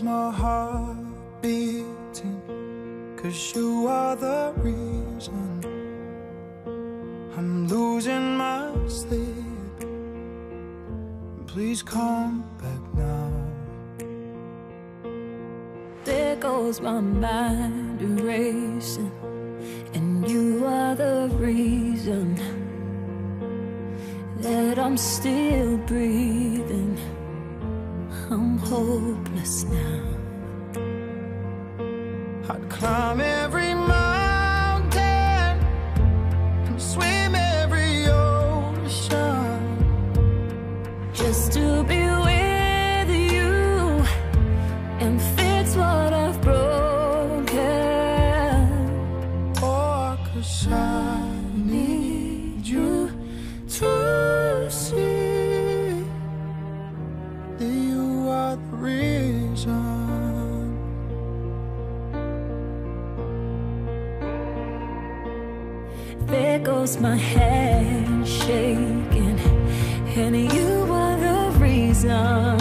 feels my heart beating, 'cause you are the reason I'm losing my sleep. Please come back now. There goes my mind racing, and you are the reason that I'm still breathing. I'm hopeless now. I'd climb every mountain and swim every ocean just to be with you and fix what I've broken. Oh, 'cause I need you to see that you are the reason. There goes my hand shaking, and you are the reason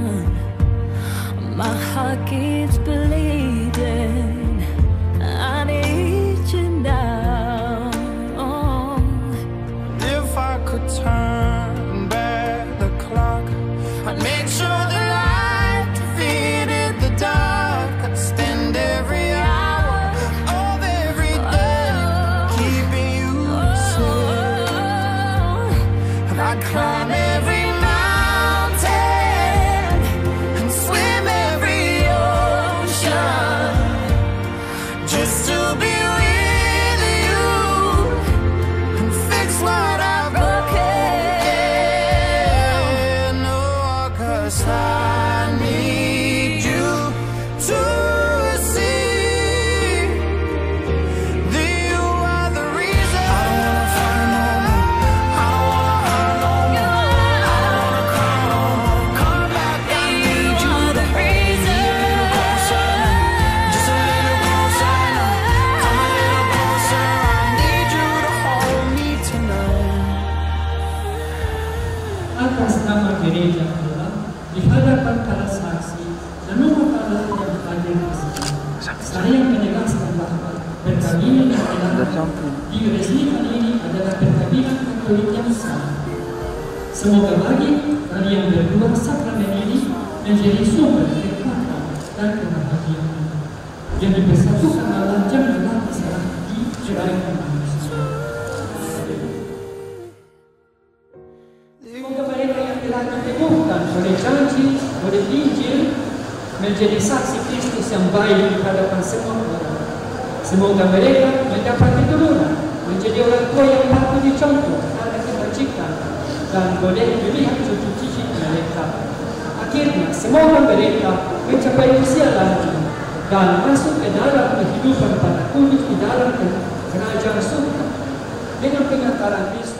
my heart keeps bleeding. I need you now. If I could turn back the clock, I'd make sure the light defeated the dark. I'd spend every hour of every day keeping you safe. And I'd climb every mountain and swim every ocean just to be with you and fix what I've broken. No, 'cause I need you to see that you are the reason. I don't wanna fight no more. I don't wanna hurt no more. I don't wanna cry no more. Come back, I need you to reason. Just a little closer now. Come a little closer. I need you to hold me tonight. Atas nama gereja pula, di hadapan para saksi dan umat Allah yang hadir di sini, saya menegaskan bahwa perkawinan yang dilakukan diresmikan ini adalah perkawinan Katolik yang sah. Semoga bagi kalian berdua sakramen ini menjadi sumber kekuatan dan kebahagiaan yang dipersatukan Allah jangan lagi salah diceraikan manusia. Semoga mereka yang telah diteguhkan oleh janji, oleh Injil, menjadi saksi Kristus yang baik di hadapan semua orang. Semoga mereka mendapat keturunan, menjadi orang tua yang patut dicontoh pada kebajikan dan boleh melihat cucu cicit mereka. Akhirnya, semoga mereka mencapai usia lanjut dan masuk ke dalam kehidupan para kudus di dalam kerajaan surga dengan pengantaran Kristus.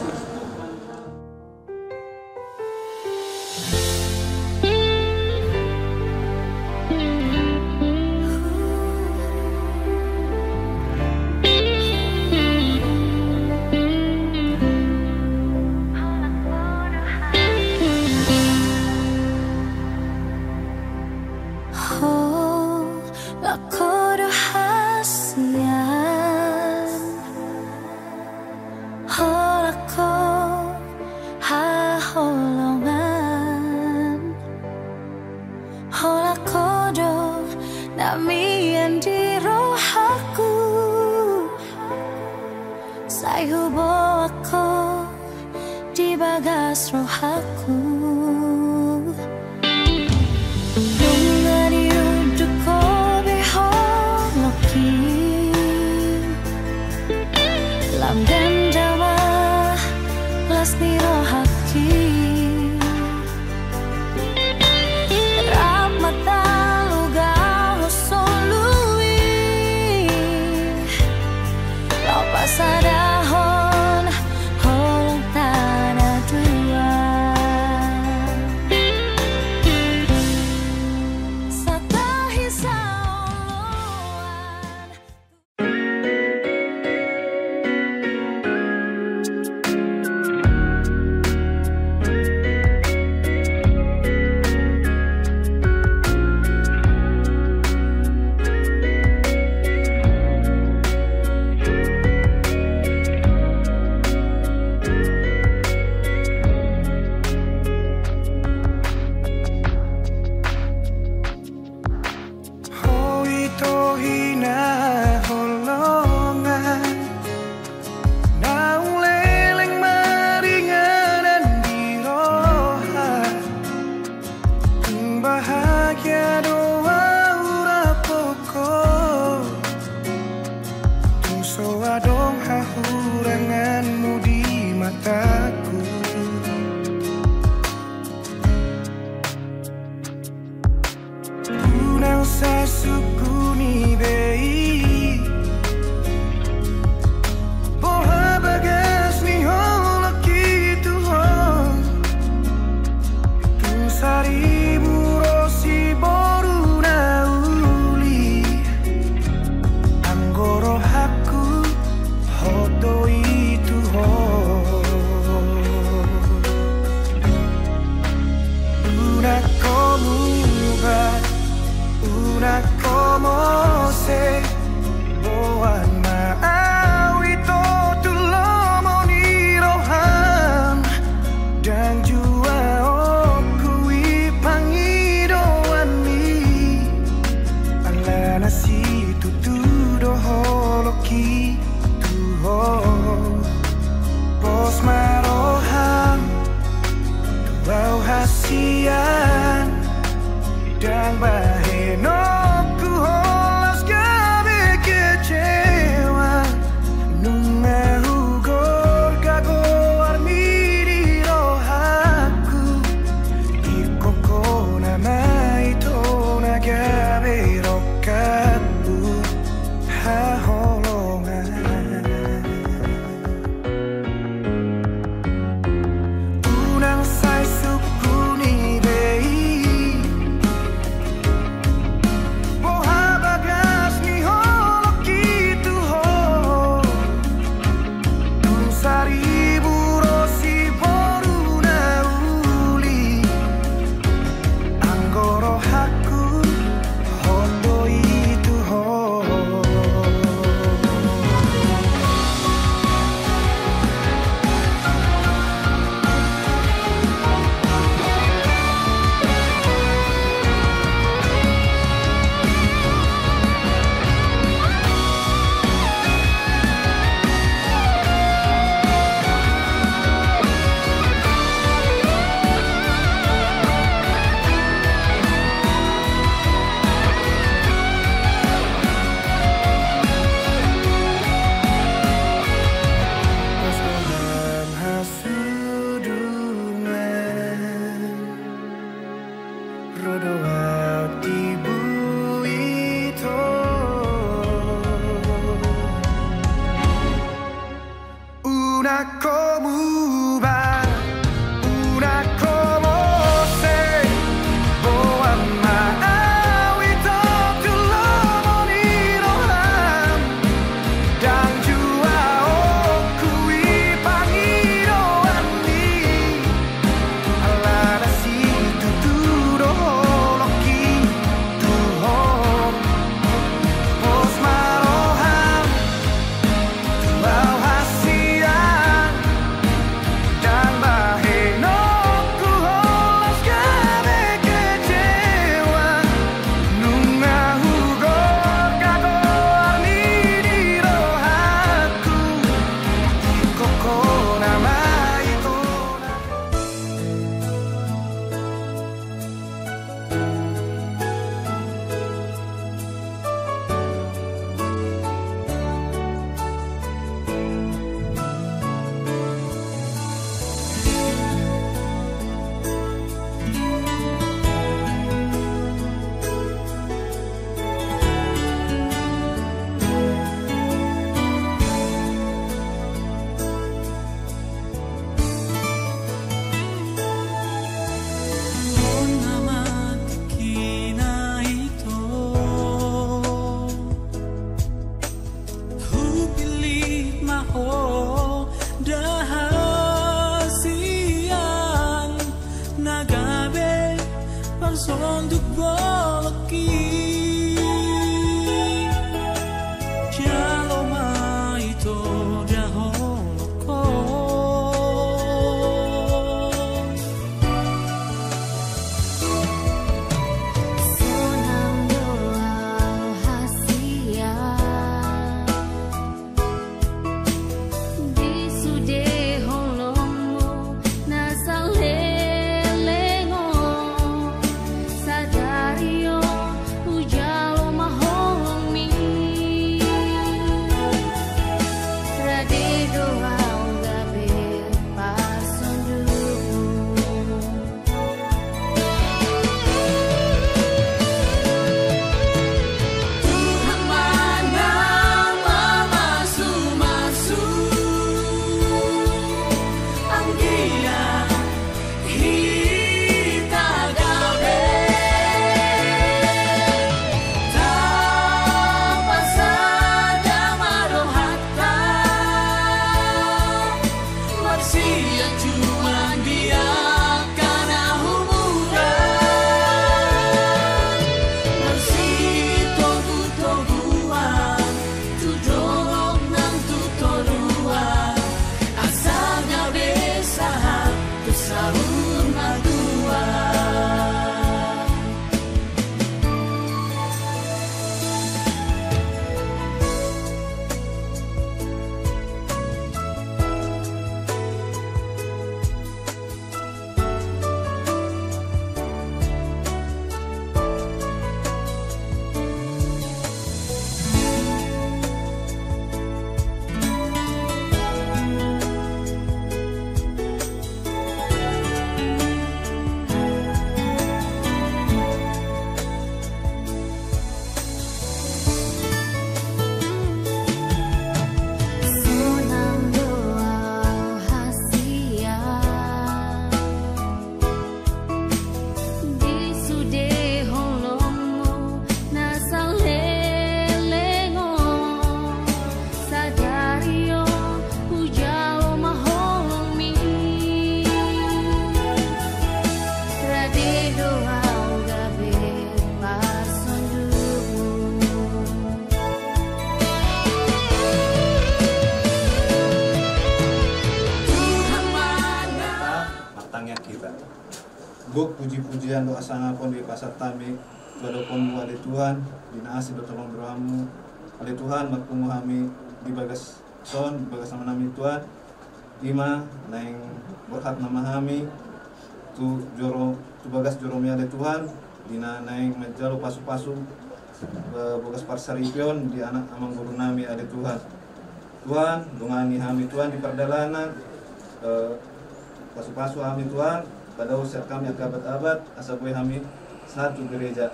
gok puji-pujian doa sangat pon di pasar tami pada pon ada Tuhan dinaasi do tolong doamu ada Tuhan makmu kami di bagas son bagas nama nami Tuhan ima naing berkat nama kami tu bagas joromi ada Tuhan dina naing menjalo pasu-pasu bagas parsaripion di anak amang guru nami ada Tuhan dongani kami Tuhan di perdalanan pasu-pasu kami Tuhan pada usia kami abad-abad asa gue kami satu gereja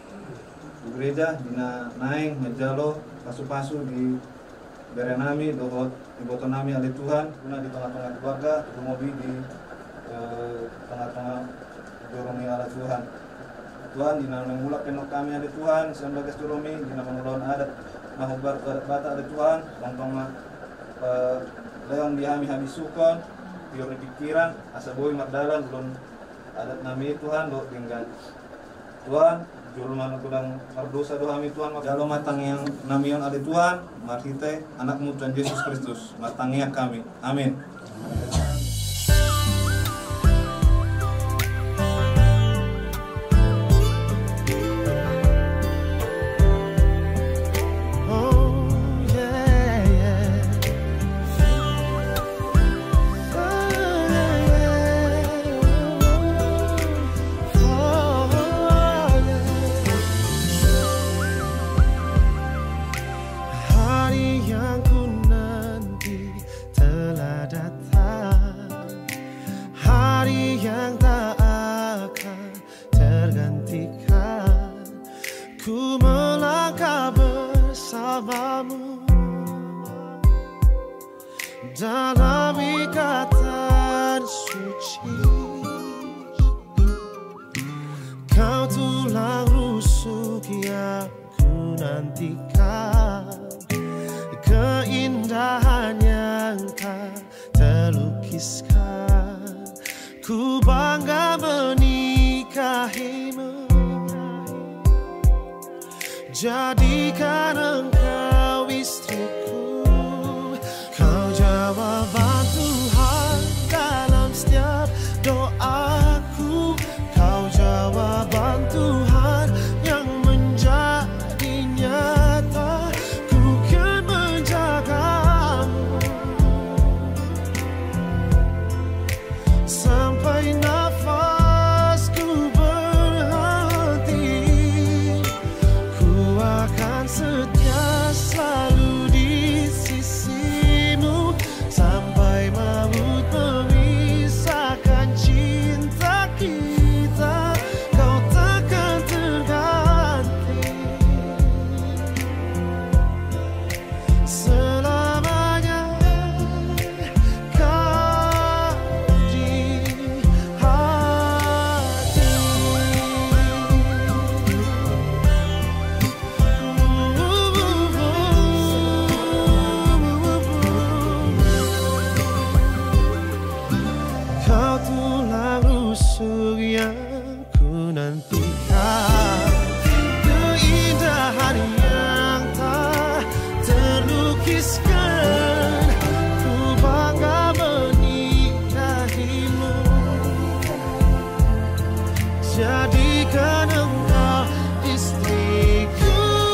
dina naing menjalo pasu-pasu di berenami dohot iboto nami ale Tuhan guna di tengah-tengah keluarga mobil di tengah-tengah joromi ala Tuhan dina mengulak penok kami ale Tuhan sembagas joromi dina mengulon adat mahubar adat bata ale Tuhan tongtong leon di kami sukon teori pikiran asa boy mardalan belum adat nami Tuhan do tinggal Tuhan juru mana kudang mardosa do kami Tuhan jalo matang yang namion ada Tuhan marhite anakmu Tuhan Yesus Kristus matangnya kami amin. Dalam ikatan suci kau tulang rusuk yang ku nantikan keindahan yang tak terlukiskan ku bangga menikahimu jadikan engkau istriku. Jawaban Tuhan dalam setiap doaku kau jawaban Tuhan yang menjadi nyata ku kan menjagamu sampai nafasku berhenti ku akan setia selalu di sisimu sampai maut memisahkan cinta kita kau takkan terganti selamanya kau di hati. Kau tulang rusuk yang ku nantikan keindahan yang tak terlukiskan ku bangga menikahimu jadikan engkau istriku.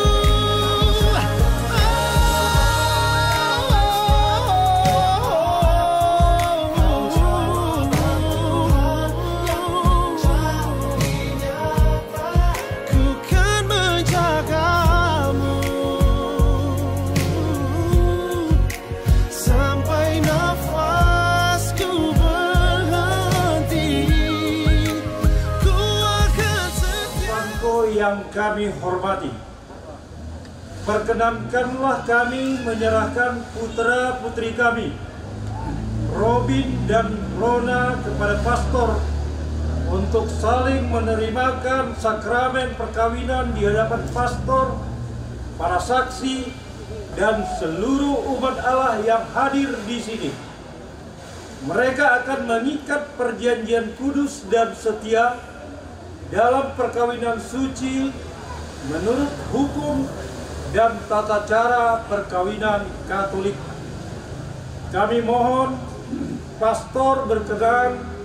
Yang kami hormati, perkenankanlah kami menyerahkan putra-putri kami, Robin dan Rona, kepada pastor untuk saling menerimakan sakramen perkawinan di hadapan pastor, para saksi, dan seluruh umat Allah yang hadir di sini. Mereka akan mengikat perjanjian kudus dan setia dalam perkawinan suci menurut hukum dan tata cara perkawinan Katolik. Kami mohon pastor berkenan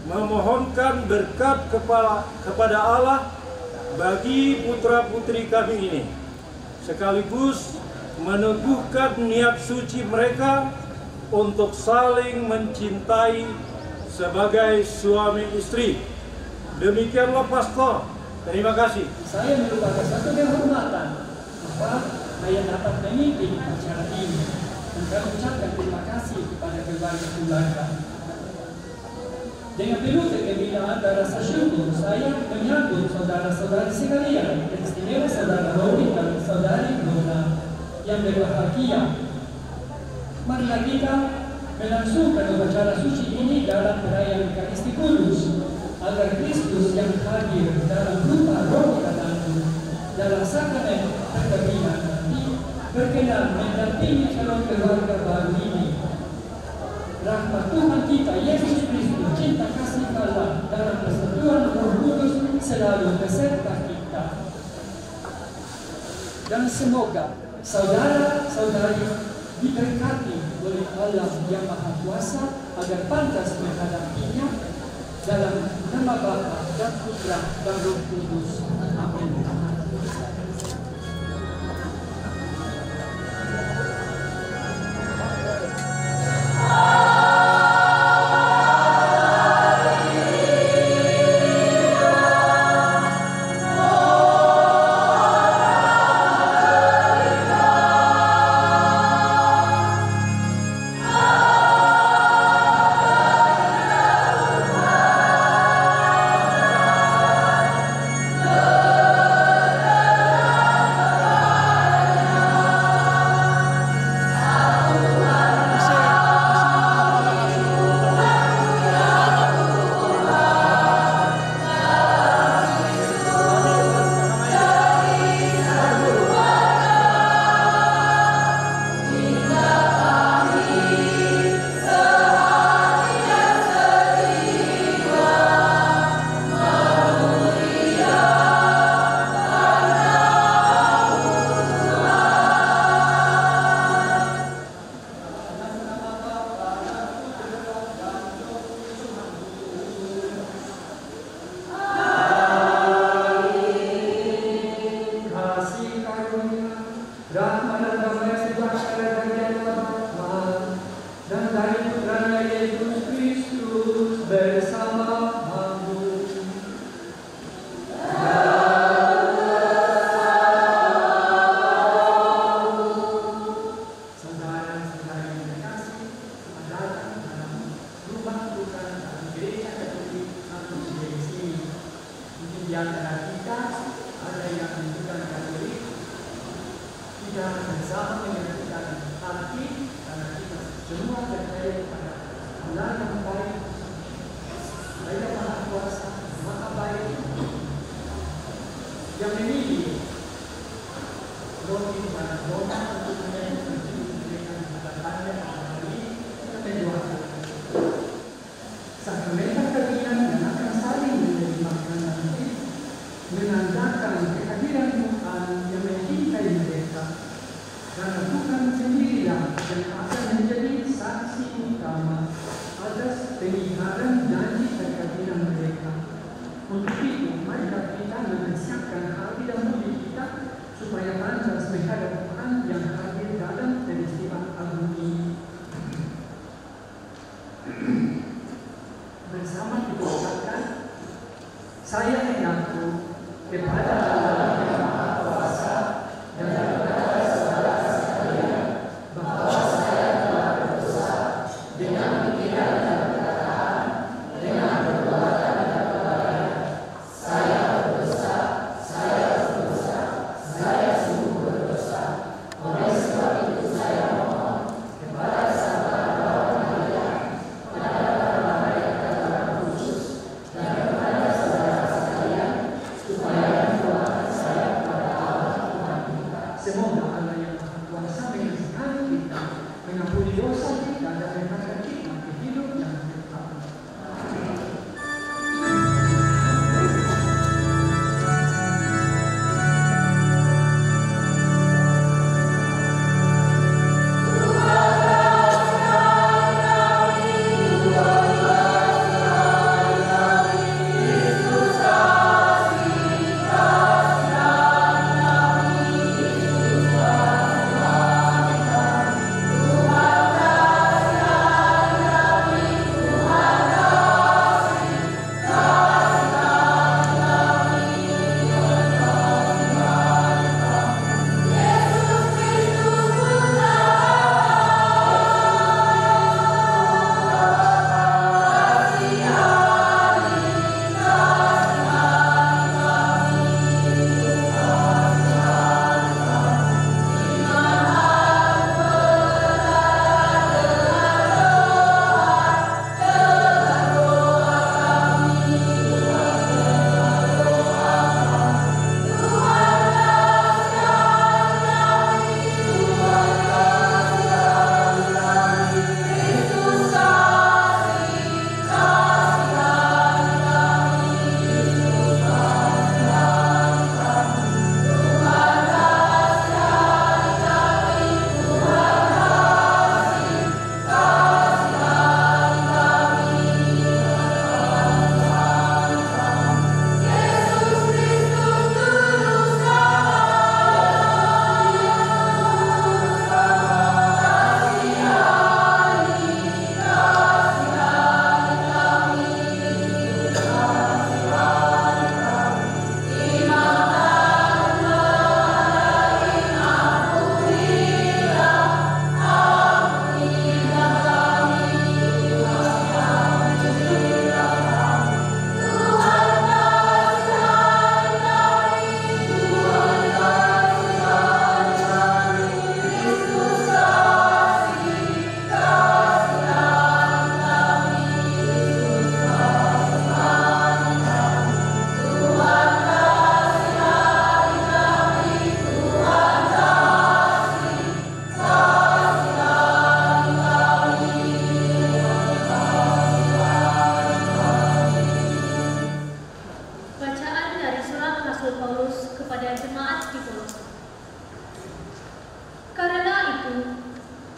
memohonkan berkat kepada Allah bagi putra-putri kami ini, sekaligus meneguhkan niat suci mereka untuk saling mencintai sebagai suami istri. Demikianlah pastor. Terima kasih. Saya merupakan satu kehormatan bahwa saya dapat memimpin acara ini dan kami ucapkan terima kasih kepada keluarga. Dengan penuh kegembiraan dan rasa syukur, saya menyambut saudara-saudari sekalian, istimewa saudara Robin dan saudari Lona yang berbahagia. Marilah kita melangsungkan upacara suci ini dalam perayaan Ekaristi Kudus, agar Kristus yang hadir dalam rupa roh tertentu dalam sakramen perkawinan nanti berkenan mendampingi calon keluarga baru ini. Rahmat Tuhan kita Yesus Kristus, cinta kasih Allah dalam persatuan Roh Kudus selalu beserta kita. Dan semoga saudara-saudari diberkati oleh Allah yang Maha Kuasa agar pantas menghadapinya dalam nama Bapa dan Putra dan Roh Kudus. Amin.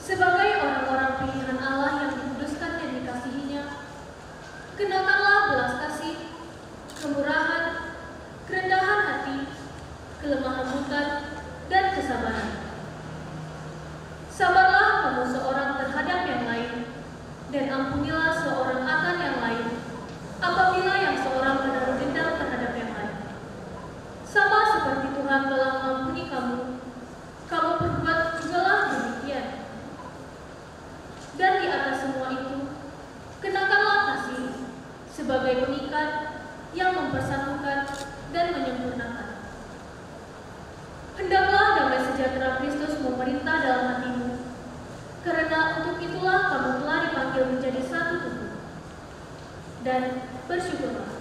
Sebagai orang-orang pilihan Allah yang dikuduskan dan dikasihinya, kenakanlah belas kasih, kemurahan, kerendahan hati, kelemah lembutan, dan kesabaran. Sabarlah kamu seorang terhadap yang lain, dan ampunilah seorang akan yang lain, apabila yang seorang menaruh dendam terhadap yang lain. Sama seperti Tuhan telah mengampuni kamu, kamu berbuat jugalah demikian. Dan di atas semua itu, kenakanlah kasih sebagai pengikat yang mempersatukan dan menyempurnakan. Hendaklah damai sejahtera Kristus memerintah dalam hatimu, karena untuk itulah kamu telah dipanggil menjadi satu tubuh. Dan bersyukurlah.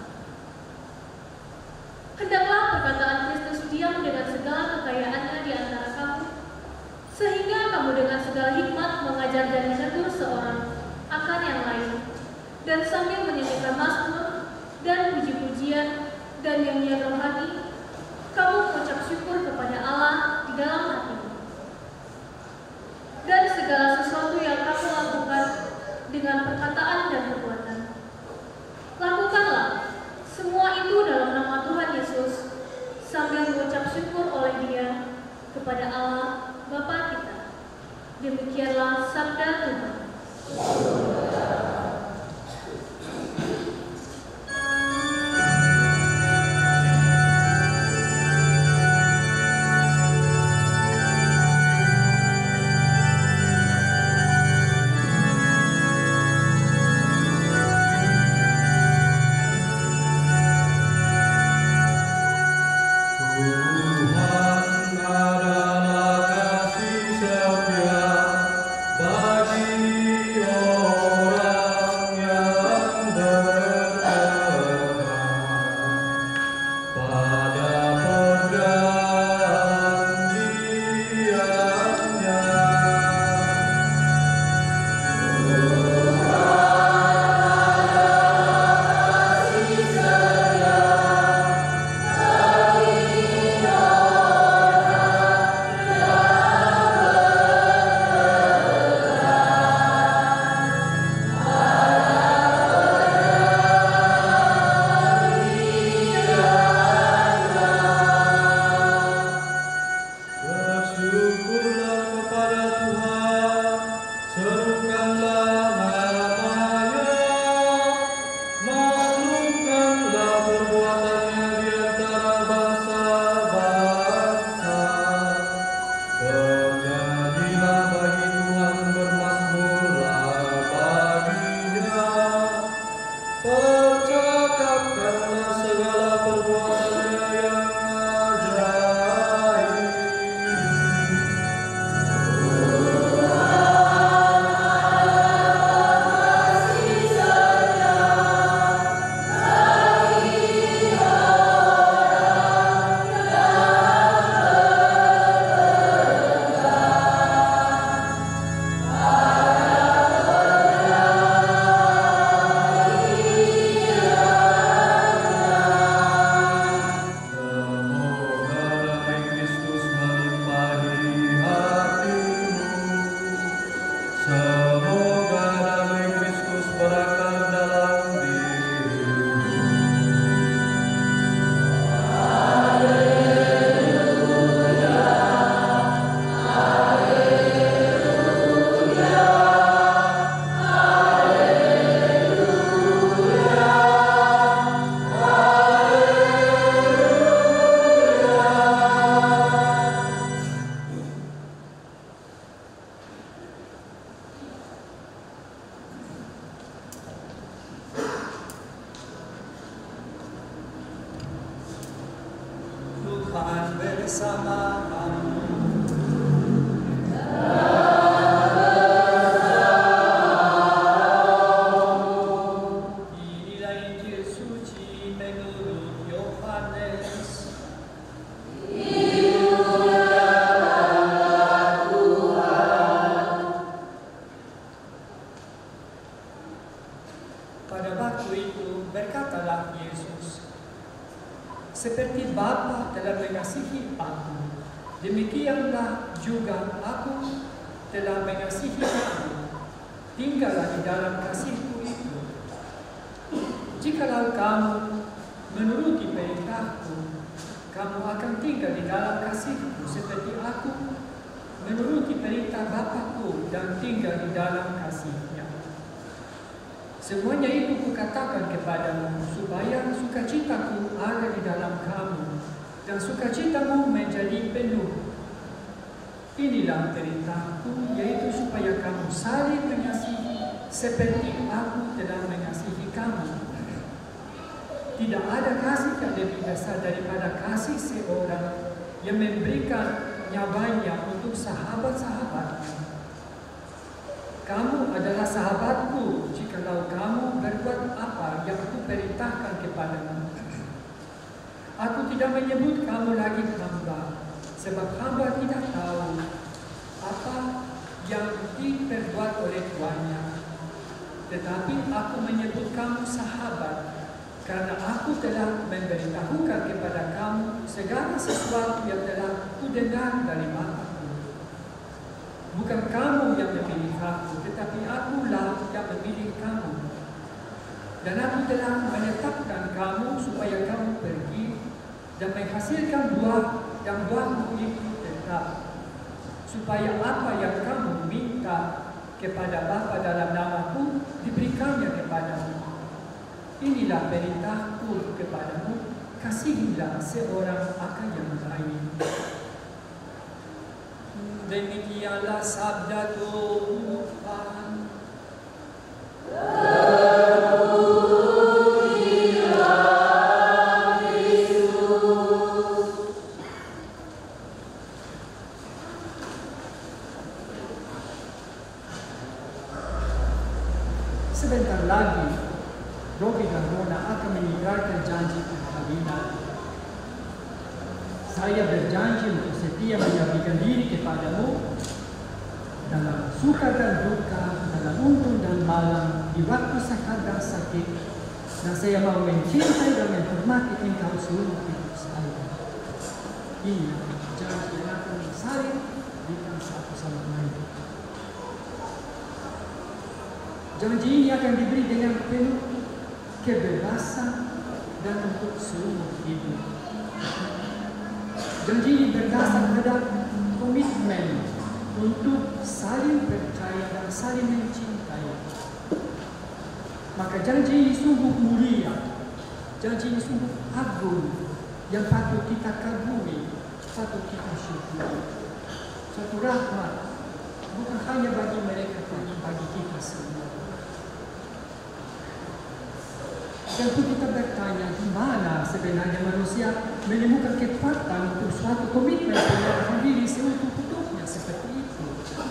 Hendaklah perkataan Kristus diam dengan segala kekayaannya di antara kamu, sehingga kamu dengan segala hikmat mengajar dan menegur seorang akan yang lain, dan sambil menyanyikan mazmur dan puji-pujian dan nyanyian rohani, kamu mengucap syukur kepada Allah di dalam hatimu. Dan segala sesuatu yang kamu lakukan dengan perkataan dan perbuatan, lakukanlah semua itu dalam nama Tuhan Yesus, sambil mengucap syukur oleh Dia kepada Allah Bapa kita. Demikianlah sabda Tuhan. Tuhan bersama kamu. Inilah Injil suci menurut Yohanes. Pada waktu itu berkatalah Yesus, seperti Bapa telah mengasihi aku, demikianlah juga aku. telah mengasihi kamu, tinggallah di dalam kasihku itu. Jikalau kamu menuruti perintahku, kamu akan tinggal di dalam kasihku seperti aku menuruti perintah Bapakku dan tinggal di dalam kasihnya. Semuanya itu kukatakan kepadamu supaya sukacitaku ada di dalam kamu dan sukacitamu menjadi penuh. Inilah perintahku, yaitu supaya kamu saling mengasihi seperti aku telah mengasihi kamu. Tidak ada kasih yang lebih besar daripada kasih seorang yang memberikan nyawanya untuk sahabat-sahabatnya. Kamu adalah sahabatku jikalau kamu berbuat apa yang aku perintahkan kepadamu. Aku tidak menyebut kamu lagi hamba, sebab hamba tidak tahu apa yang diperbuat oleh tuannya. Tetapi aku menyebut kamu sahabat, karena aku telah memberitahukan kepada kamu segala sesuatu yang telah kudengar dari Bapakku. Bukan kamu yang memilih aku, tetapi akulah yang memilih kamu. Dan aku telah menetapkan kamu supaya kamu pergi dan menghasilkan buah, dan buahmu itu tetap, supaya apa yang kamu minta kepada Bapa dalam namaku diberikannya kepadamu. Inilah perintahku kepadamu, kasihilah seorang akan yang lain. Demikianlah sabda Tuhan. Sebentar lagi, Robi dan Rona akan meninggalkan janji perkawinan. Saya berjanji untuk setia mengabdikan diri kepadamu dalam suka dan duka, dalam untung dan malam, di waktu sehat dan sakit, dan saya mau mencintai dan menghormati engkau seluruh hidup saya. Ini janji yang akan saling berikan satu sama lain. Janji ini akan diberi dengan penuh kebebasan dan untuk seumur hidup. Janji ini berdasar pada komitmen untuk saling percaya dan saling mencintai. Maka janji ini sungguh mulia, janji ini sungguh agung, yang patut kita kagumi, patut kita syukuri. Suatu rahmat bukan hanya bagi mereka, tapi bagi kita semua. Tentu kita bertanya, di mana sebenarnya manusia menemukan kekuatan untuk suatu komitmen menyerahkan diri seutuh-utuhnya seperti itu.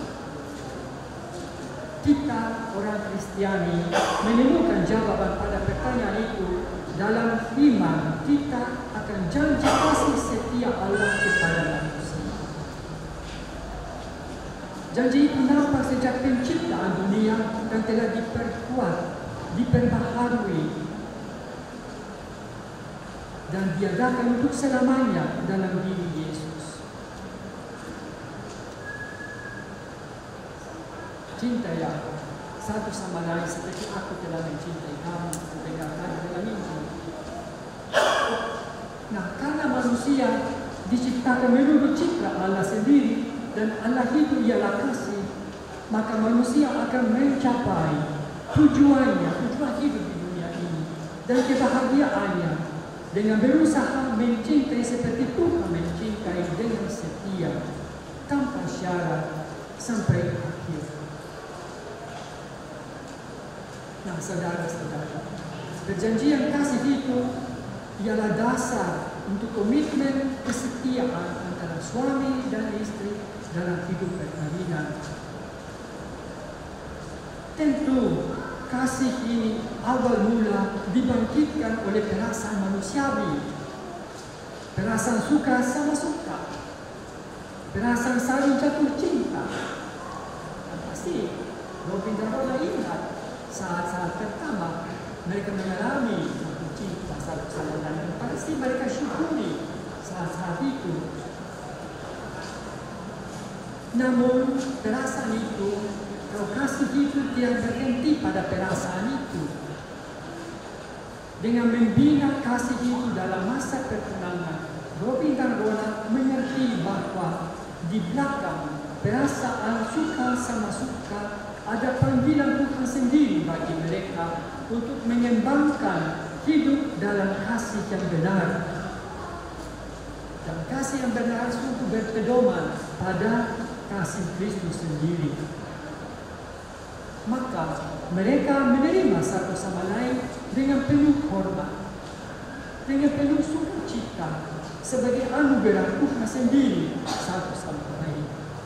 Kita, orang Kristiani, menemukan jawaban pada pertanyaan itu dalam iman kita akan janji kasih setia Allah kepada manusia. Janji itu nampak sejak penciptaan dunia dan telah diperkuat, diperbaharui, dan diadakan untuk selamanya dalam diri Yesus. Cintailah satu sama lain seperti aku telah mencintai kamu, dikatakan dalam Injil. Nah, karena manusia diciptakan menurut cipta Allah sendiri dan Allah itu ialah kasih, maka manusia akan mencapai tujuannya, tujuan hidup di dunia ini dan kebahagiaannya dengan berusaha mencintai seperti Tuhan mencintai, dengan setia, tanpa syarat, sampai akhir. Nah, saudara-saudara, perjanjian kasih itu ialah dasar untuk komitmen kesetiaan antara suami dan istri dalam hidup perkawinan. Tentu, kasih ini awal mula dibangkitkan oleh perasaan manusiawi, perasaan suka sama suka, perasaan saling jatuh cinta. Dan pasti Robi dan Rona ingat saat-saat pertama mereka mengalami jatuh cinta satu sama lain. Pasti mereka syukuri saat-saat itu. Namun perasaan kasih itu tidak berhenti pada perasaan itu. Dengan membina kasih itu dalam masa pertunangan, Robin dan Rona mengerti bahwa di belakang perasaan suka sama suka ada panggilan Tuhan sendiri bagi mereka untuk mengembangkan hidup dalam kasih yang benar. Dan kasih yang benar sungguh berpedoman pada kasih Kristus sendiri. Maka mereka menerima satu sama lain dengan penuh hormat, dengan penuh sukacita sebagai anugerah Tuhan sendiri satu sama lain.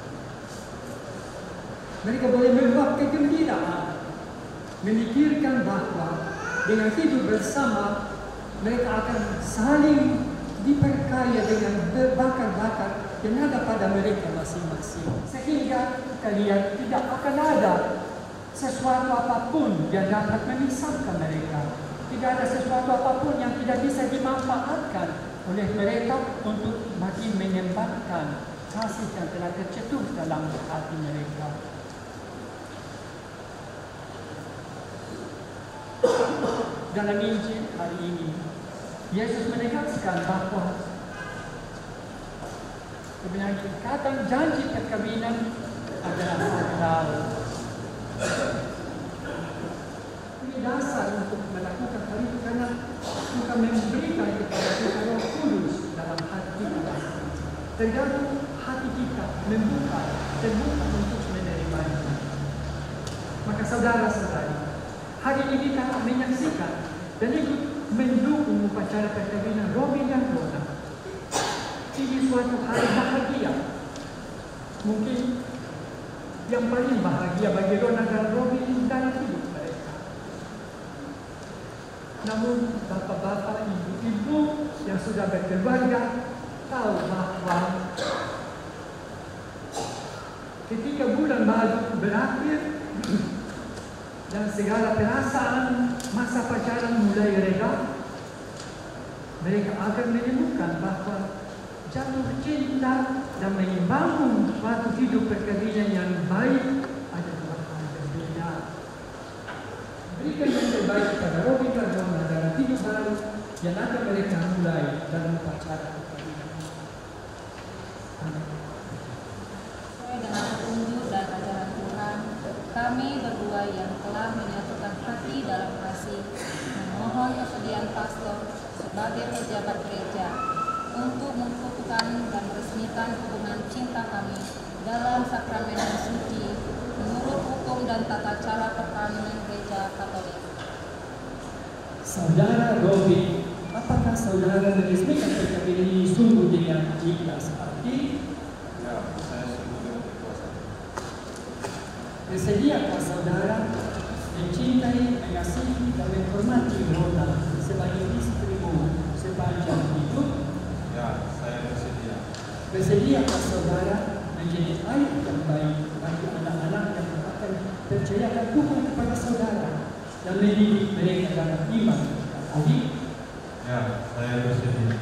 Mereka boleh membuat kegembiraan, memikirkan bahwa dengan hidup bersama mereka akan saling diperkaya dengan bakat-bakat yang ada pada mereka masing-masing. Sehingga kalian tidak akan ada sesuatu apapun yang dapat memisahkan mereka. Tidak ada sesuatu apapun yang tidak bisa dimanfaatkan oleh mereka untuk makin mengembangkan kasih yang telah tercetus dalam hati mereka. Dalam Injil hari ini, Yesus menegaskan bahwa sebenarnya ikatan janji perkawinan adalah sakral. Ini dasar untuk melakukan hal itu karena Tuhan memberikan kepada kita Roh Kudus dalam hati kita. Tergantung hati kita terbuka untuk menerimanya. Maka saudara-saudari, hari ini kita menyaksikan dan ikut mendukung upacara perkawinan Robin dan Rona. Ini suatu hari bahagia. Mungkin yang paling bahagia bagi Rona dan Robin dalam hidup mereka. Namun bapak-bapak, ibu-ibu yang sudah berkeluarga tahu bahwa ketika bulan Madu berakhir dan segala perasaan masa pacaran mulai reda, mereka akan menemukan bahwa jatuh cinta dan membangun suatu hidup perkawinan yang baik adalah hal yang berbeda. Berikan yang terbaik kepada Robin dan Rona dalam hidup baru yang akan mereka mulai dalam upacara perkawinan. Sesuai dengan petunjuk dan ajaran Tuhan, kami berdua yang telah menyatukan hati dalam kasih memohon kesediaan pastor sebagai pejabat gereja untuk mengukuhkan dan meresmikan hubungan cinta kami dalam sakramen yang suci menurut hukum dan tata cara perkawinan gereja Katolik. Saudara Robin, apakah saudara meresmikan perkawinan ini sungguh dengan ikhlas hati? Ya, saya sungguh dengan ikhlas hati. Bersediakah saudara mencintai, mengasihi, dan menghormati Rona sebagai istrimu sepanjang hidup? Ya, saya bersedia. Bersediakah saudara menjadi ayah yang baik bagi anak-anak yang akan percayakan Tuhan kepada saudara dan mendidik mereka dalam iman Katolik? Ya, saya bersedia.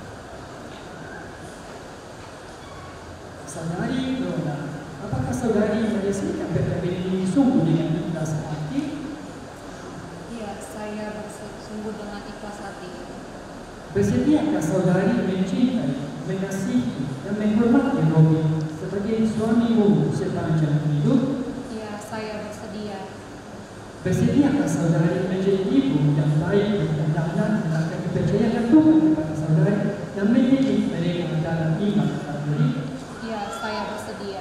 Saudari Rona, apakah saudari meresmikan perkawinan ini sungguh dengan ikhlas hati? Iya, saya bersungguh dengan ikhlas hati. Bersediakah saudari mencintai, mengasihi, dan menghormati Robin sebagai suamimu sepanjang hidup? Iya, saya bersedia. Bersediakah saudari menjadi ibu yang baik dan anak yang akan dipercayakan Tuhan kepada saudari dan mendidik mereka dalam iman Katolik? Iya, saya bersedia.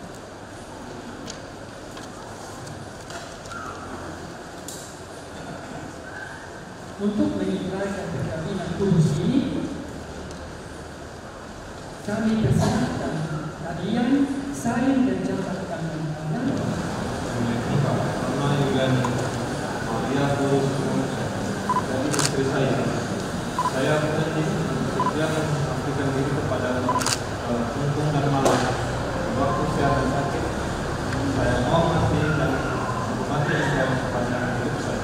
Untuk mengikrarkan perkawinan kudus ini, kami persilahkan kalian saling berjabat tangan kanan. Demi Tuhan, karena Yuliani, Maria Tulus dan istri saya berjanji setia akan mengabdikan diri kepada Tuhan dan malam. Waktu saya ada sakit, saya mau mati dan mati Islam sepanjang hidup saya.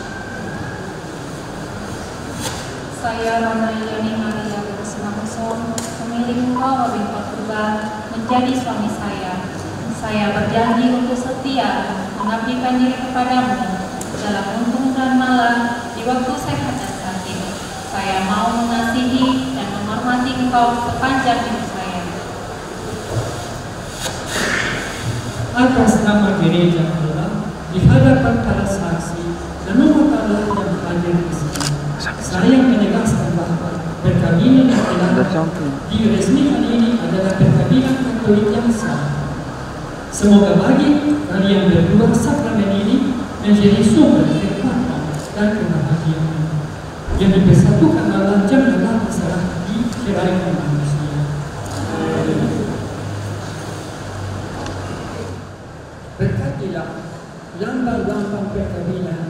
Saya Rona Yuliani Maria Kusumakuso, pemilik rumah Robin Portugal, menjadi suami saya Saya berjanji untuk setia mengabdikan diri kepadamu dalam untung dan malang di waktu sehat dan sakit. Saya mau mengasihi dan menghormati engkau sepanjang hidup saya. Atas nama gereja Allah, di hadapan para saksi dan umat Allah yang hadir di sini, saya menegaskan bahwa perkawinan yang telah diresmikan ini adalah perkawinan Katolik yang sah. Semoga bagi kalian berdua sakramen ini menjadi sumber kekuatan dan kebahagiaan yang dipersatukan Allah janganlah masalah diceraikan manusia. Berkatilah lambang-lambang perkawinan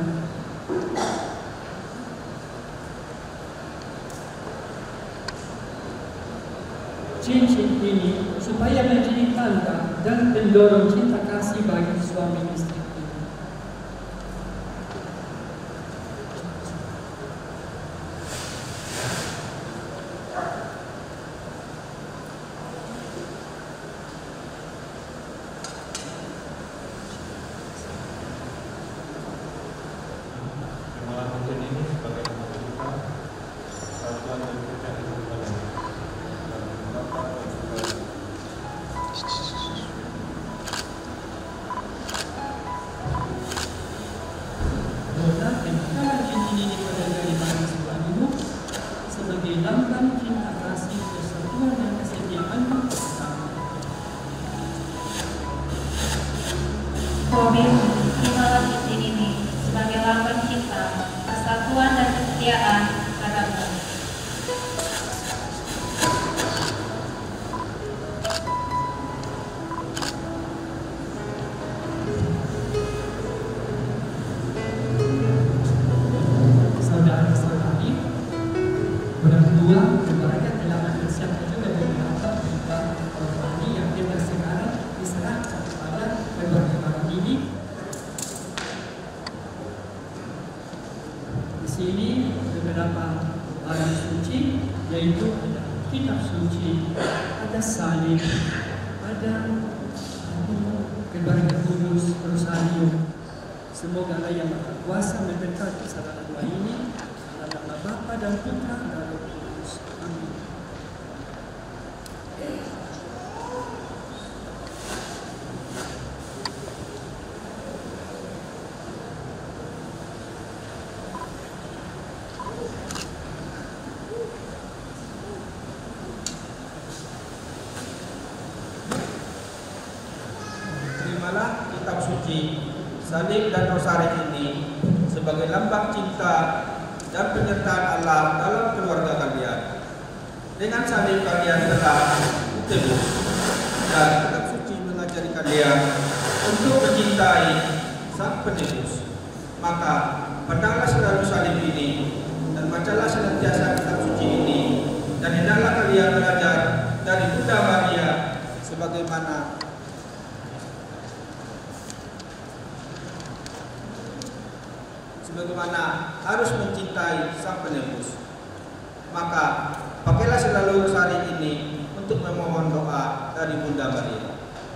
cincin ini supaya menjadi tanda dan pendorong cinta kasih bagi suami istri ini. Robin, terimalah cincin ini sebagai lambang cinta, persatuan dan kesetiaan padamu. Saudara-saudari, berdua keluarga telah mempersiapkan juga beberapa rohani yang kita sekarang diserahkan kepada keluarga ini. Di sini beberapa barang suci, yaitu ada kitab suci, ada salib, ada keluarga kudus, rosario. Semoga Allah yang Maha Kuasa memberkati saudara dua ini dalam nama Bapa dan Putra dan Roh Kudus. Amin. Terimalah kitab suci, salib dan rosari ini sebagai lambang cinta dan penyertaan Allah dalam keluarga kalian. Dengan salib kalian telah ditebus dan kitab suci mengajari kalian untuk mencintai Sang Penebus. Maka pandanglah selalu salib ini dan bacalah senantiasa kitab suci ini, dan hendaklah kalian belajar dari Bunda Maria sebagaimana harus mencintai Sang Penebus. Maka pakailah selalu rosari ini untuk memohon doa dari Bunda Maria.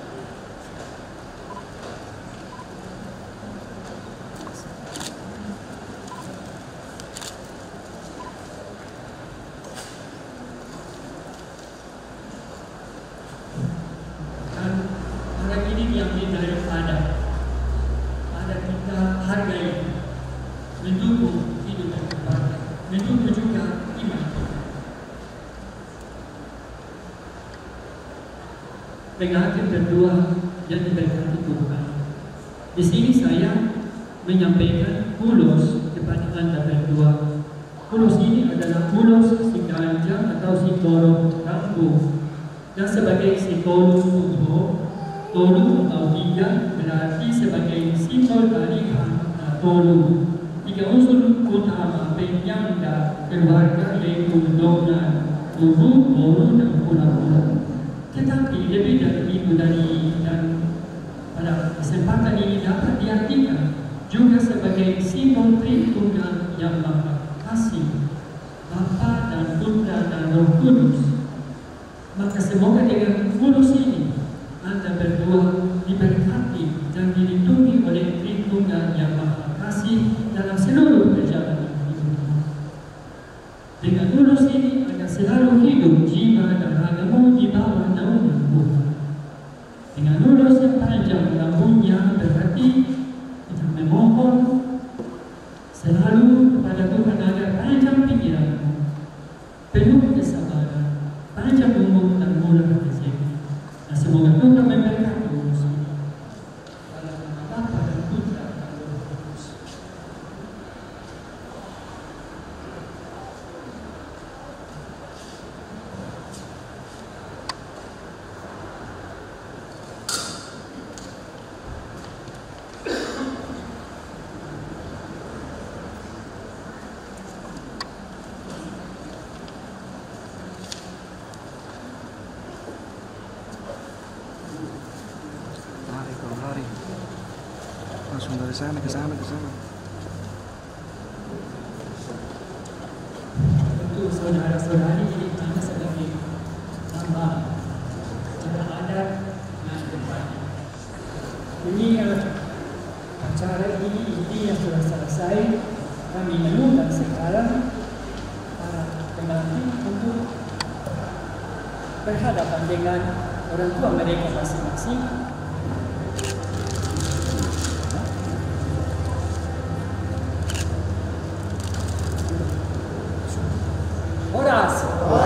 Dan hari ini diambil daripada kita hargai, mendukung hidup yang keluarga, mendukung juga iman. Pengantin berdua yang diberkati Tuhan. Di sini saya menyampaikan ulos kepada Anda berdua. Ulos ini adalah ulos si ganja atau si toro rambu, dan sebagai si toro tubuh, toro atau tiga berarti sebagai simbol dari toro. Tiga unsur utama penyangga keluarga yaitu dona, tubuh, toro, dan pula-pula. Tetapi lebih dari itu dan pada kesempatan ini dapat diartikan juga sebagai simbol Tritunggal yang Maha Kasih, Bapa dan Putra dan Roh Kudus. Maka semoga dengan ulos ini Anda berdua langsung dari sana ke sana ke sana. Untuk saudara-saudari ini hanya sedikit tambah cara adat dan depan. Ini acara ini yang sudah selesai. Kami mengundang sekarang para pengantin untuk berhadapan dengan orang tua mereka masing-masing. Orasi.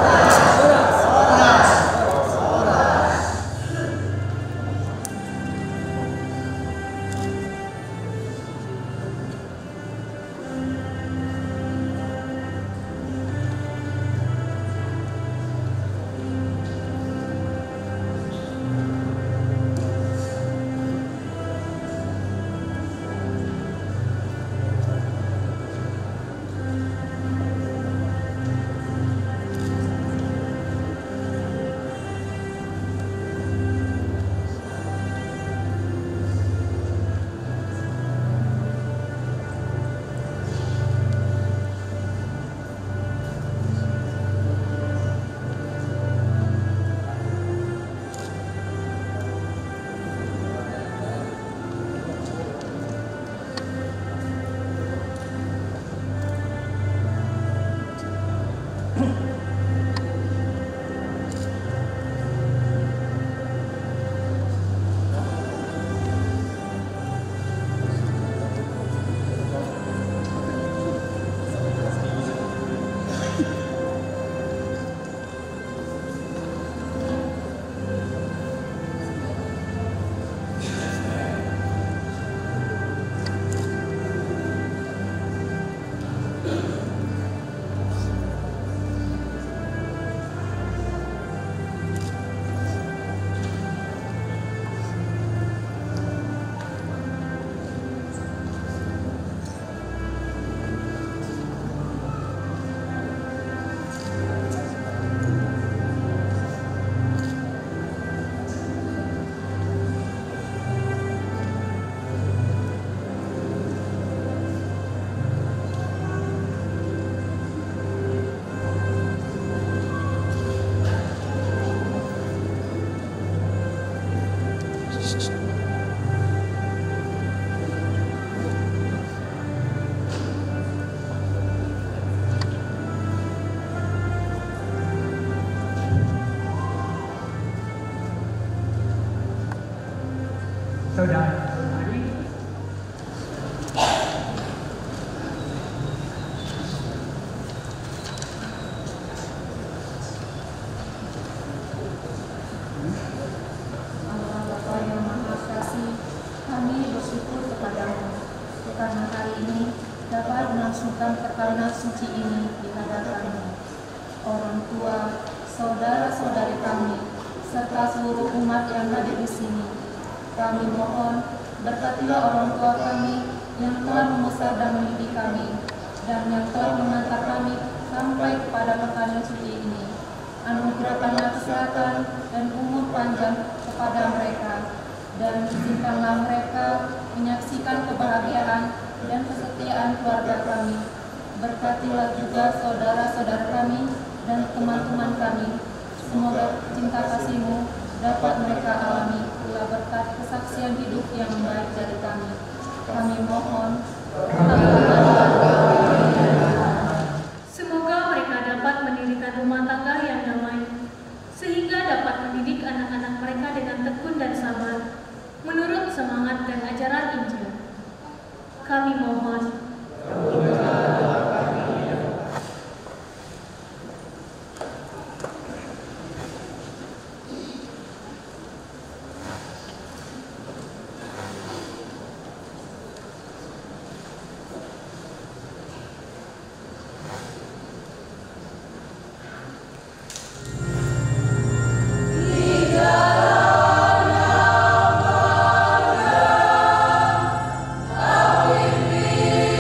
Saudara-saudari, Allah Bapa yang Maha Kasih, kami bersyukur kepadamu karena hari ini dapat melangsungkan perkawinan suci ini di hadapanmu. Orang tua, saudara-saudari kami, serta seluruh umat yang hadir di sini, kami mohon berkatilah orang tua kami yang telah membesar dan mendidik kami, dan yang telah mengantar kami sampai kepada perkawinan suci ini. Anugerahkanlah kesehatan dan umur panjang kepada mereka, dan izinkanlah mereka menyaksikan kebahagiaan dan kesetiaan keluarga kami. Berkatilah juga saudara-saudara kami dan teman-teman kami. Semoga cinta kasih-Mu dapat mereka alami pula berkat kesaksian hidup yang baik dari kami. Kami mohon. Semoga mereka dapat mendirikan rumah tangga yang damai, sehingga dapat mendidik anak-anak mereka dengan tekun dan sabar, menurut semangat dan ajaran Injil. Kami mohon. Be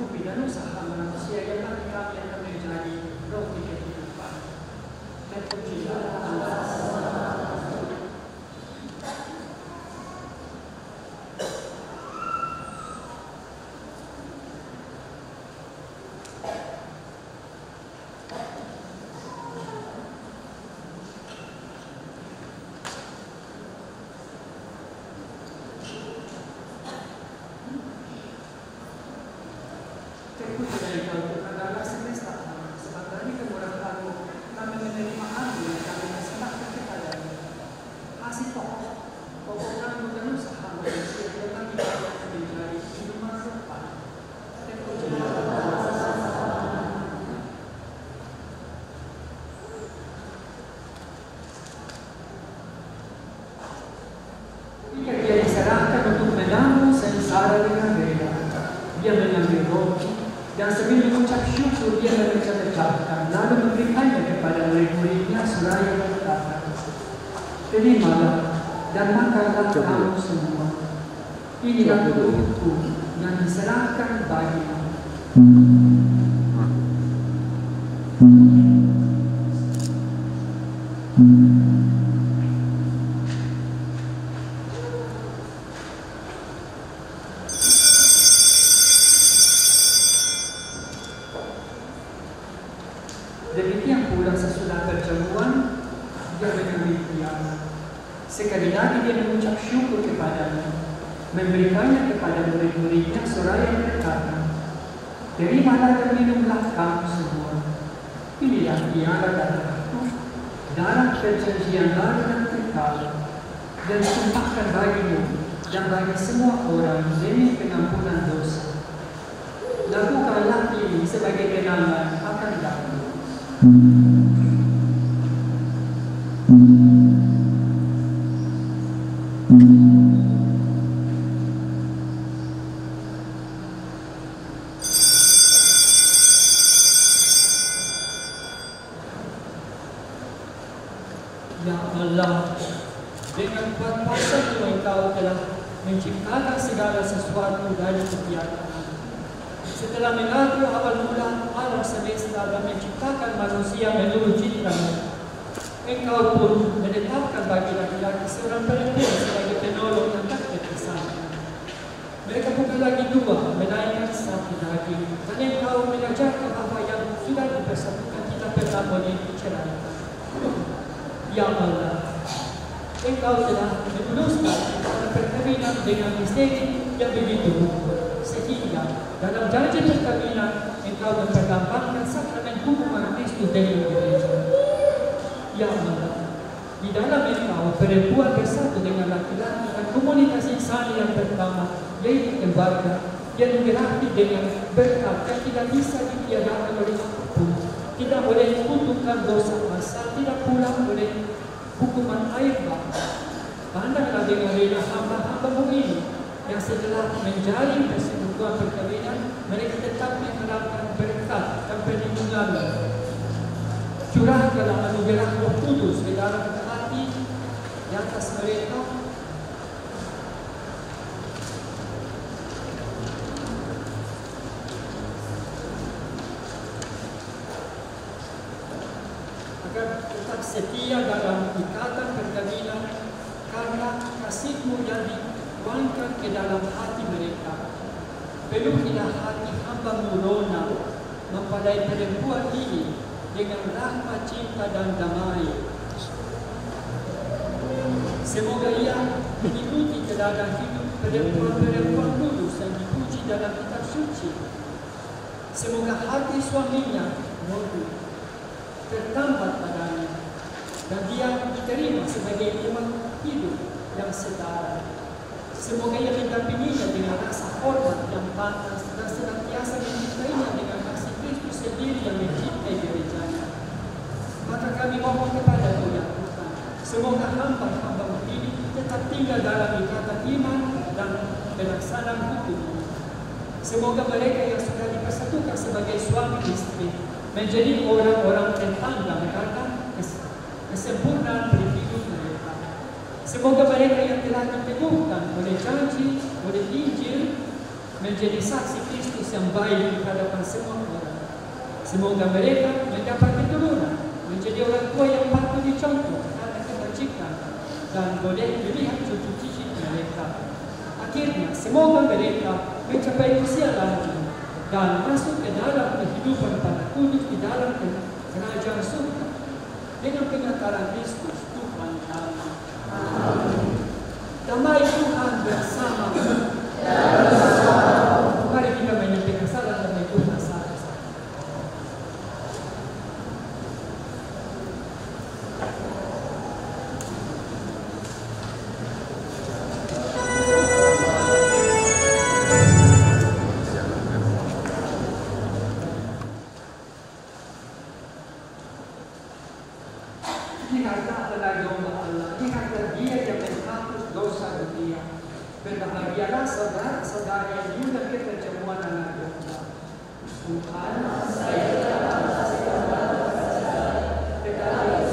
mencukupi dan usaha manusia yang bagi kami akan menjadi roti kehidupan. Terpujilah Allah. Dia mengambil roti dan sambil mengucap syukur dia memecah-mecahkan lalu memberikannya kepada murid-muridnya seraya berkata, terimalah dan makanlah kamu semua. Inilah tubuhku yang diserahkan bagimu. Demikian pula sesudah berjamuan, dia mengambil piala. Sekali lagi dia mengucap syukur kepadanya, memberikannya kepada murid-muridnya seraya berkata, terimalah dan minumlah kamu semua. Inilah piala darahku, darah perjanjian baru dan kekal, dan ditumpahkan bagimu dan bagi semua orang demi pengampunan dosa. Lakukanlah ini sebagai kenangan akan aku. Ya Allah, dengan kuat kuasa-Mu Engkau telah menciptakan segala sesuatu dari ketiadaan. Setelah mengatur awal mula alam semesta dan menciptakan manusia menurut citra-Mu, Engkau pun menetapkan bagi laki-laki seorang perempuan sebagai penolong yang tak terpisahkan. Mereka bukan lagi dua, melainkan satu daging. Dan Engkau mengajarkan apa yang sudah dipersatukan kita pernah boleh bicarakan. Ya Allah, Engkau telah memuluskan perkawinan dengan misteri yang begitu, sehingga dalam janji perkawinan Engkau mempergampangkan sakramen hubungan Kristus dengan gereja. Ya Allah, di dalam Engkau perempuan bersatu dengan laki-laki dan komunitas insan yang pertama, yaitu keluarga, yang berarti dengan berkat yang tidak bisa ditiadakan oleh apapun. Tidak boleh dikutukkan dosa masal, tidak pula boleh hukuman air bah. Pandanglah dengan rela hamba-hamba-Mu ini yang setelah menjalin persekutuan perkawinan, mereka tetap mengharapkan berkat dan perlindungan-Mu. Curahkanlah anugerah Roh Kudus ke dalam hati di atas mereka, agar tetap setia dalam ikatan perkawinan karena kasih-Mu yang dituangkan ke dalam hati mereka. Penuhilah hati hamba-Mu Rona mempadai perempuan ini dengan rahmat, cinta dan damai. Semoga ia mengikuti teladan hidup perempuan-perempuan kudus yang dipuji dalam kitab suci. Semoga hati suaminya Nuh tertambat padanya dan dia diterima sebagai umat hidup yang setara. Semoga ia mendampinginya dengan rasa hormat yang pantas dan senantiasa mencintainya dengan kasih Kristus sendiri yang mencintai gerejanya. Maka kami mohon kepada Tuhan, semoga hamba-hamba-Mu ini tetap tinggal dalam ikatan iman dan pelaksanaan hukum. Semoga mereka yang sudah dipersatukan sebagai suami istri menjadi orang-orang tertanda karena kesempurnaan berhidup mereka. Semoga mereka yang telah diteguhkan oleh janji, oleh Injil, menjadi saksi Kristus yang baik di hadapan semua orang. Semoga mereka mendapat keturunan, menjadi orang tua yang patut dicontoh karena kebajikan, dan boleh melihat cucu cicit mereka. Akhirnya, semoga mereka mencapai usia lanjut dan masuk ke dalam kehidupan para kudus di dalam kerajaan surga dengan pengantaran Kristus Tuhan kami. Damai Tuhan bersama. Mari kita menyampaikan salam damai Tuhan satu-satu. Lihatlah domba Allah, lihatlah Dia yang menghapus dosa dunia. Berbahagialah saudara-saudara yang diundang ke perjamuan anak domba. Tuhan, saya telah mengasihi tetapi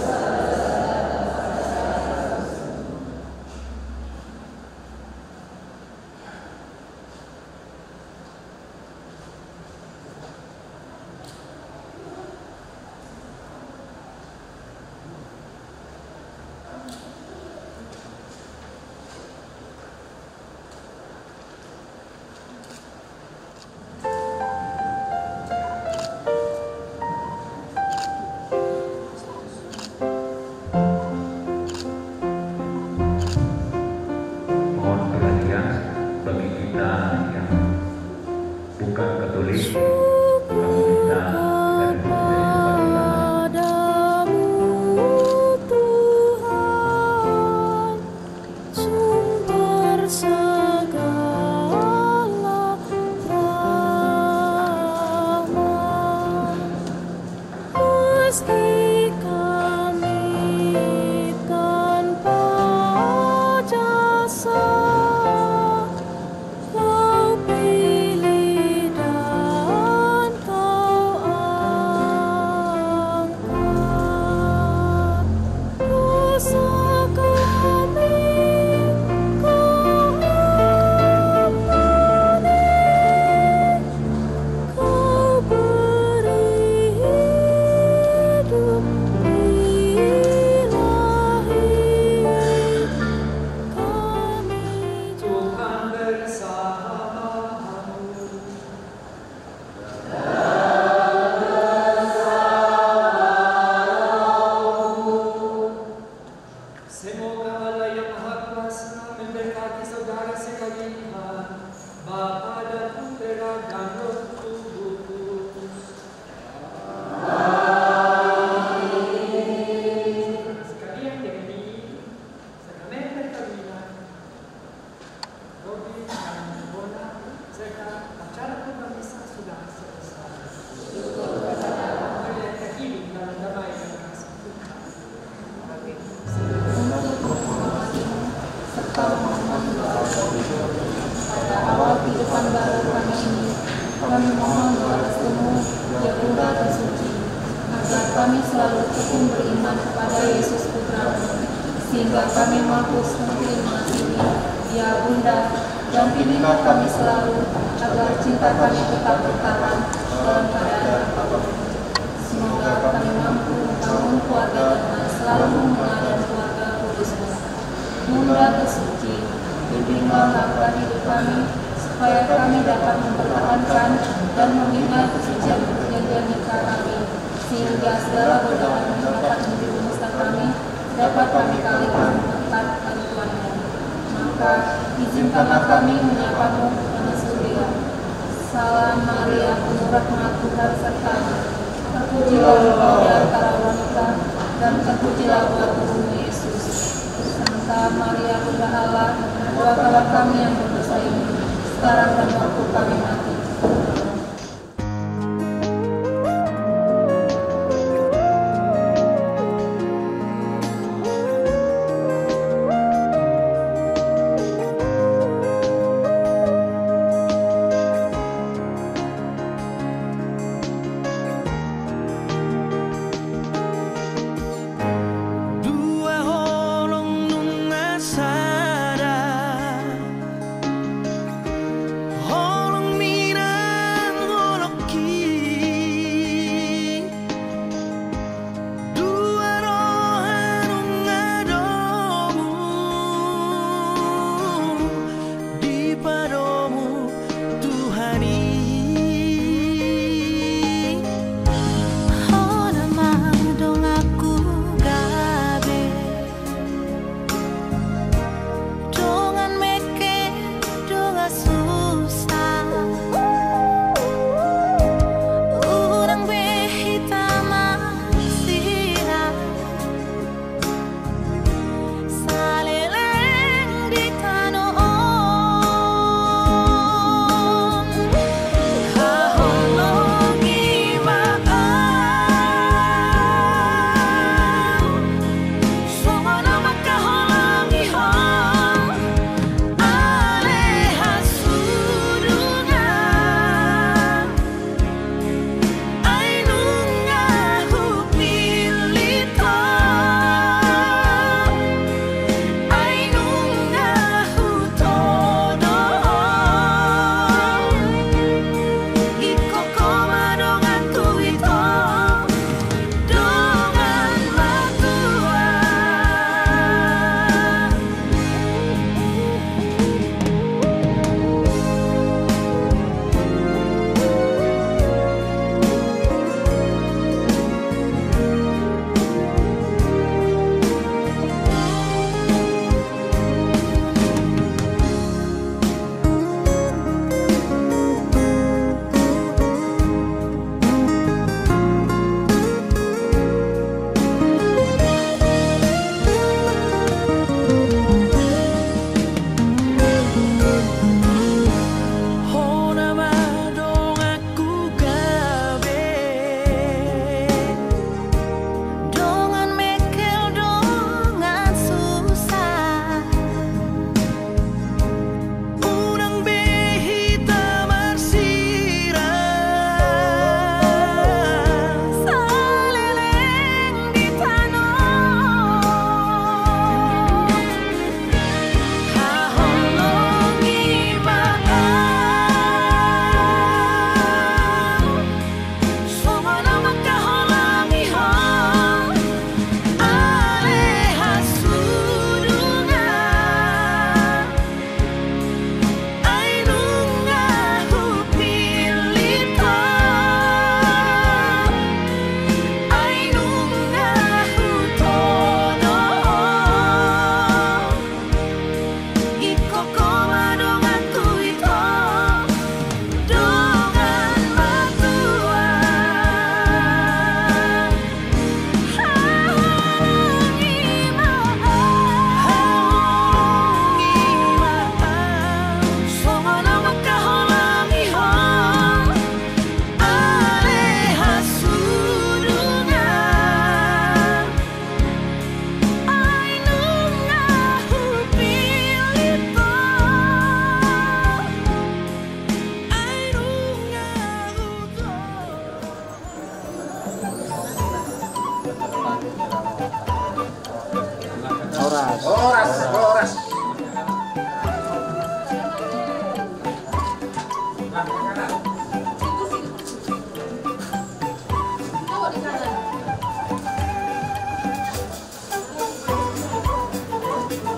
Hold me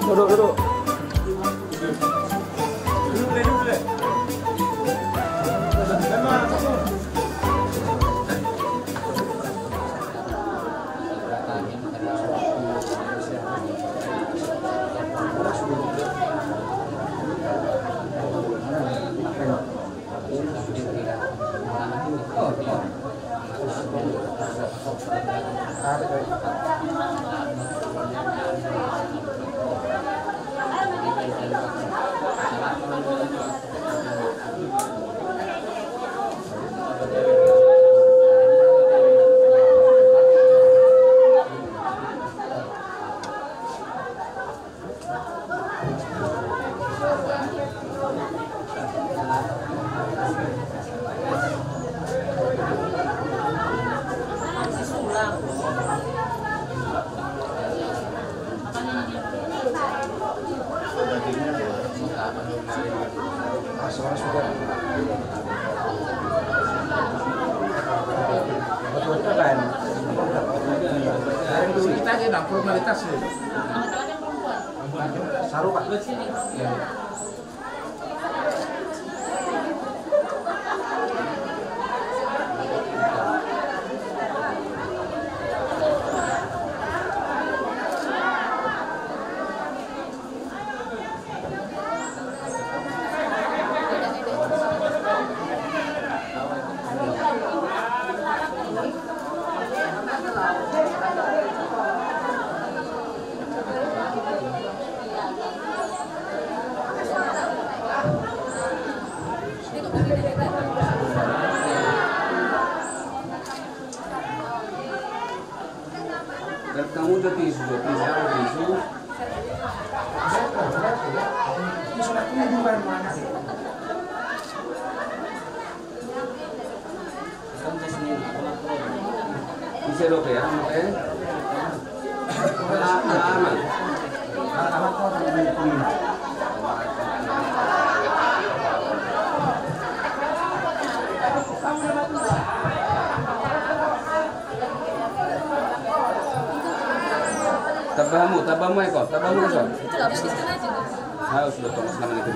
Duduk. Kita aja dah formalitas ni. Saru pak. Kamu udah tisu. Sudah tunggu kan mana sih? Bisa lo ya, makanya. Aman. Tabamu ekor, tabamu besar. Habis di sana aja. Harus sudah tolong selama itu.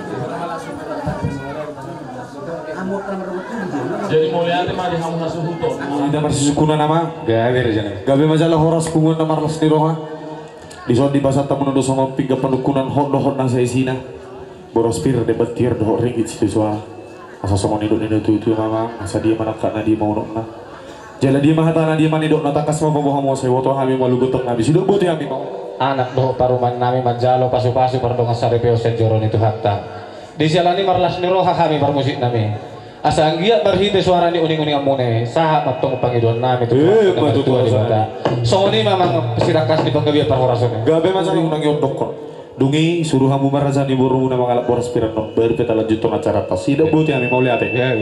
Jadi mulia mah di hamu hasuhuto. Ida marsukuna nama. Gabe majalah horas pungun nama ras niroha. Di saat di pasar tamu nodo sama piga penukunan hot nang saya sina. Boros pir debat tier doh ringgit situ soal. Asa sama nido itu mama. Asa dia mana karena dia mau nokna. Jala dia mah tanah dia mana nido natakas mau bawa mau saya woto kami malu gutok nabi sido buat kami mau. Anak doh paruman nami manjalo pasu-pasu pardongan saripeo senjoron itu hatta. Di jalani marlas niroha kami permusik nami. Asa anggiat berhite suara ni uning-uning amune. Sahat matong pangidon nami tu. Betul di mata. So ni memang sirakas di penggabian perhorason. Gabe masalah unang yondok kon. Dungi suruh hamu marazani buru na mga lapor spiran no. Baru kita lanjut tong acara tas. Sido buat kami mau lihat ya.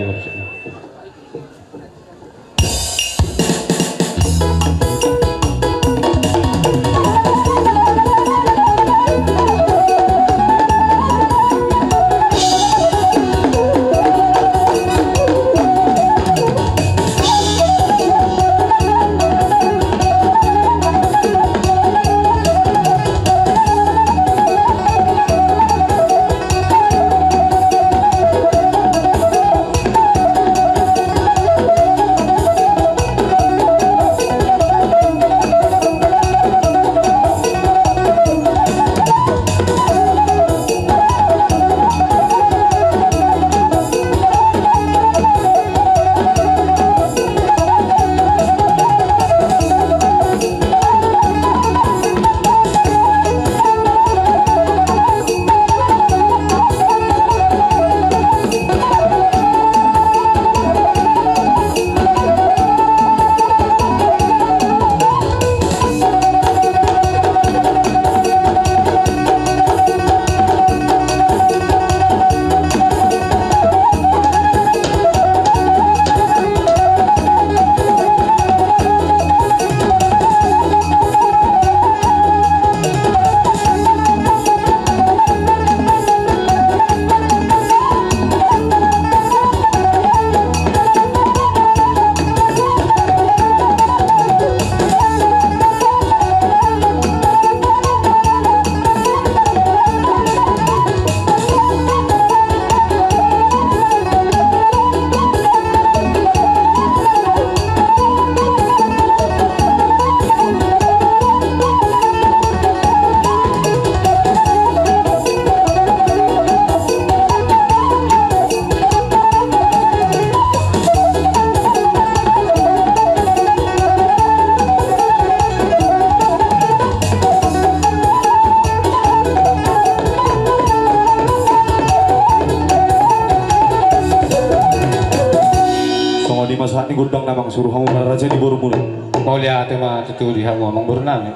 Semua di masa ini gudang namang suruh kamu raja di baru mulu. Mau lihat mah tutu di hamu amang baru nami.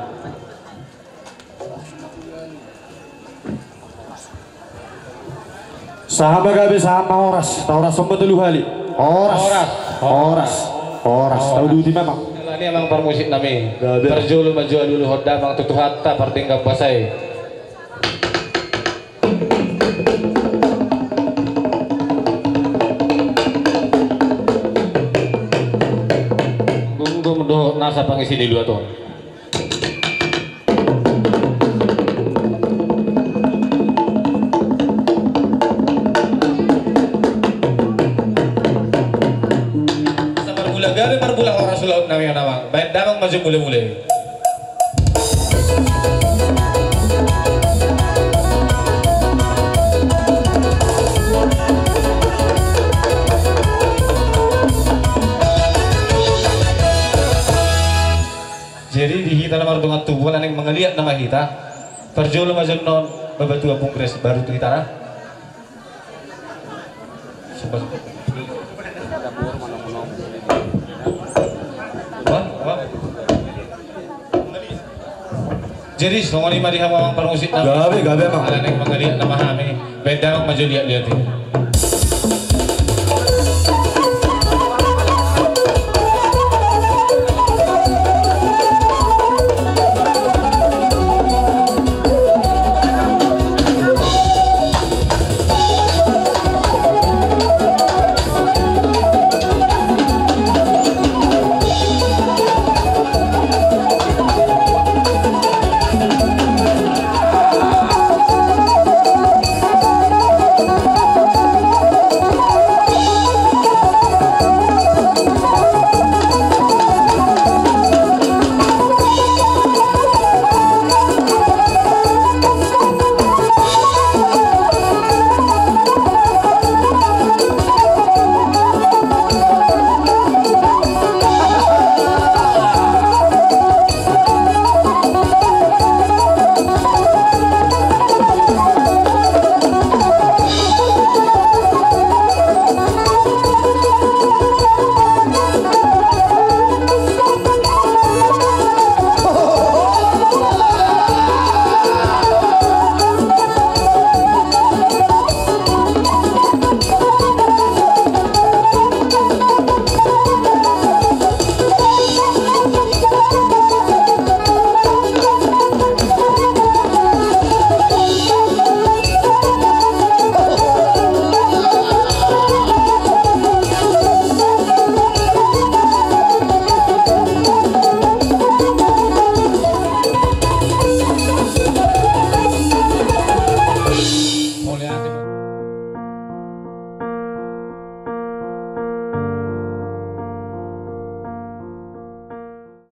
Sahama gabe sahama horas, horas sempat dulu kali. Horas. Tahu dulu di memang. Ini emang permusik nami. Perjulu maju dulu hoda mang tutu hatta pertingkap basai. Do nasa pangisi di dua ton. Sabar gula gabe marbulah orang sulaut nami nawang. Baik damang maju mule-mule. Jadi di kita nomor dengan tubuh yang mengeliat nama kita perjolo majon non bebatua pungkres baru tu kita lah. Jadi semua lima di hawang permusik nama. Gabe emang. Ada yang mengeliat nama kami. Beda maju lihat-lihat.